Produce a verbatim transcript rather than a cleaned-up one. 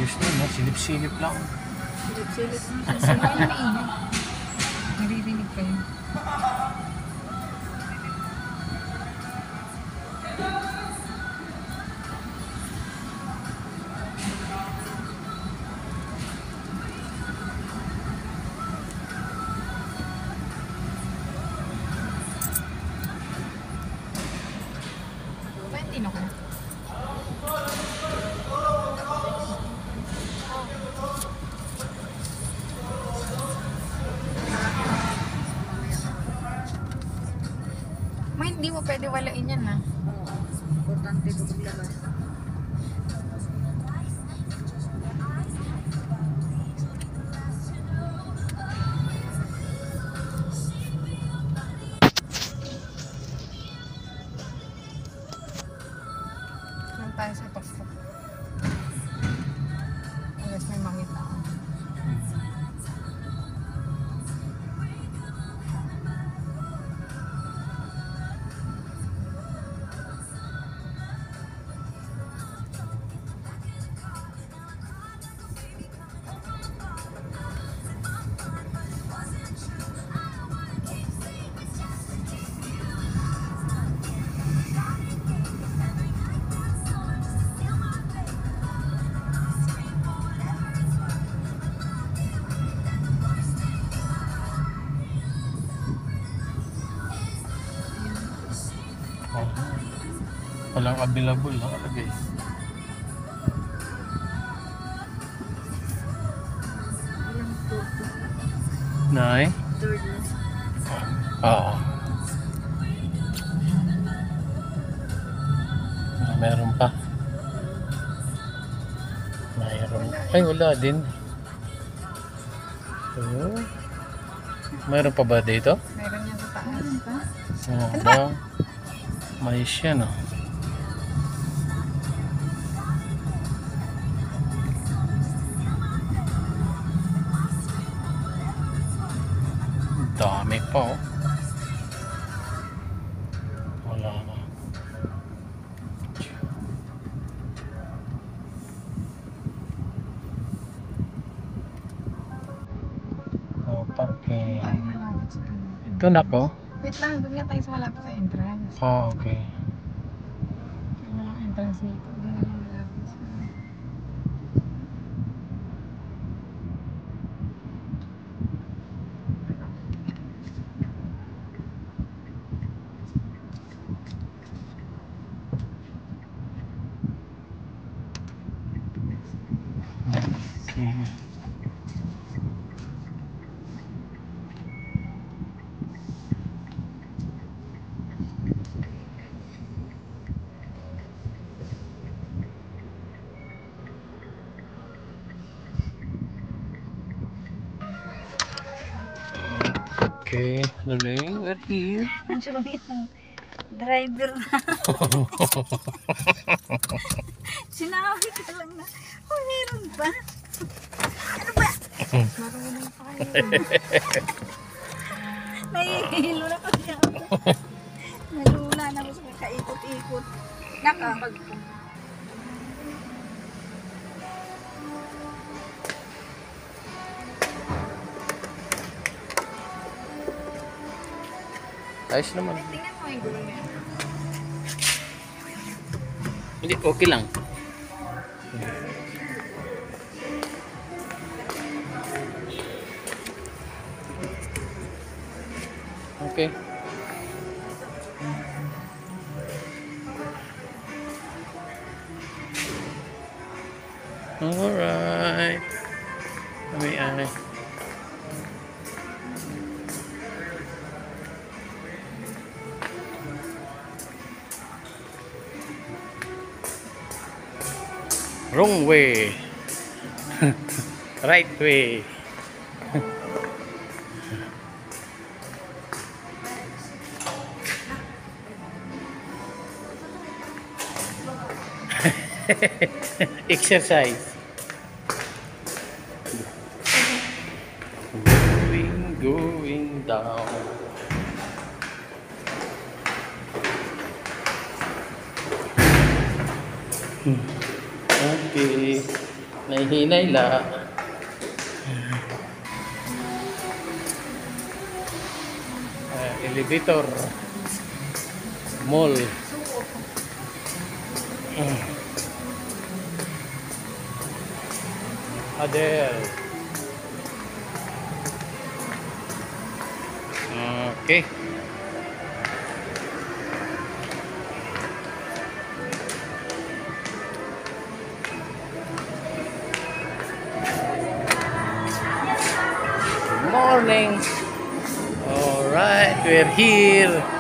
Ayos na, no? Silip-silip lang. Silip-silip. Sino yung maingay? Naririnig kayo. Ba't tino ka? May hindi mo pwede walain yan, ha? Oo. Importante ito paglabas. Saan tayo sa pasok? Unless may makita ako. Oh. Walang available, nakalagay. Ilang turto? Nay? Third na. Oo. Meron pa. Mayroon. Ay, wala din. Oh. Mayroon pa ba dito? Meron yan sa taas. Meron pa? Oo. Ba? Mais yan, oh. Dami pa, oh. Wala na. Oh, parking. Ay, malapit sa ano. Ito na po. Wait lang, doon nga tayo sa malapit sa entrance. Oh, okay. Yung mga entrance dito. Doon nga malapit sa... Okay. Okay, darling, we're here. Ang sumit ng driver na. Sinabi ko lang na, oh, meron pa. Ano ba? Marunong pa kayo. Nahihilo na kasi ako. Nalula na ako sa kaikot-ikot. Naka. Ayos naman. Tingnan mo yung gulo na yan. Hindi, okay lang. Okay. Alright. Ay, ay. Wrong way. Right way. Exercise. Going, going down. Okay. Nahihinay la. Uh, elevator. Mall. Uh. Adele. Okay. Good morning. All right, we're here.